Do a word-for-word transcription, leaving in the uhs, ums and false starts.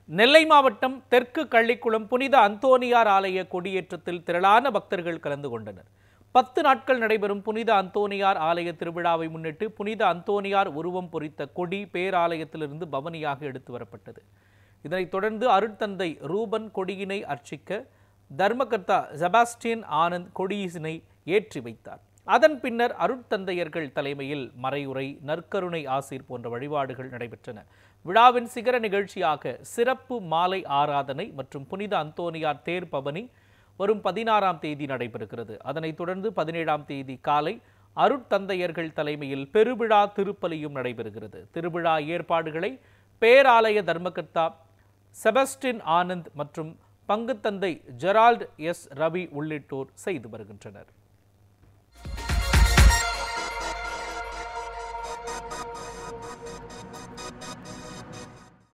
நெல்லை மாவட்டம் தெற்கு கள்ளிக்குளம் புனித அந்தோணியார் ஆலய கொடியேற்றத்தில் திரளான பக்தர்கள் கலந்து கொண்டனர். பத்து நாட்கள் நடைபெறும் புனித அந்தோணியார் ஆலய திருவிழாவை முன்னிட்டு புனித அந்தோணியார் உருவம் பொறித்த கொடி பேராலயத்திலிருந்து பவனியாக எடுத்து வரப்பட்டது. இதனைத் தொடர்ந்து அருட்தந்தை ரூபன் கொடியினை அர்ச்சிக்க தர்மகர்த்தா செபாஸ்டியன் ஆனந்த் கொடியினை ஏற்றி வைத்தார். அதன் பின்னர் அருட்தந்தையர்கள் தலைமையில் மறையுரை, நற்கருணை ஆசீர் போன்ற வழிபாடுகள் நடைபெற்றன. விழாவின் சிகர நிகழ்ச்சியாக சிறப்பு மாலை ஆராதனை மற்றும் புனித அந்தோணியார் தேர் பவனி வரும் பதினாறாம் தேதி நடைபெறுகிறது. அதனைத் தொடர்ந்து பதினேழாம் தேதி காலை அருட்தந்தையர்கள் தலைமையில் பெருவிழா திருப்பலியும் நடைபெறுகிறது. திருவிழா ஏற்பாடுகளை பேராலய தர்மகர்த்தா செபாஸ்டியன் ஆனந்த் மற்றும் பங்குத்தந்தை ஜெரால்ட் எஸ் ரவி உள்ளிட்டோர் செய்து வருகின்றனர்.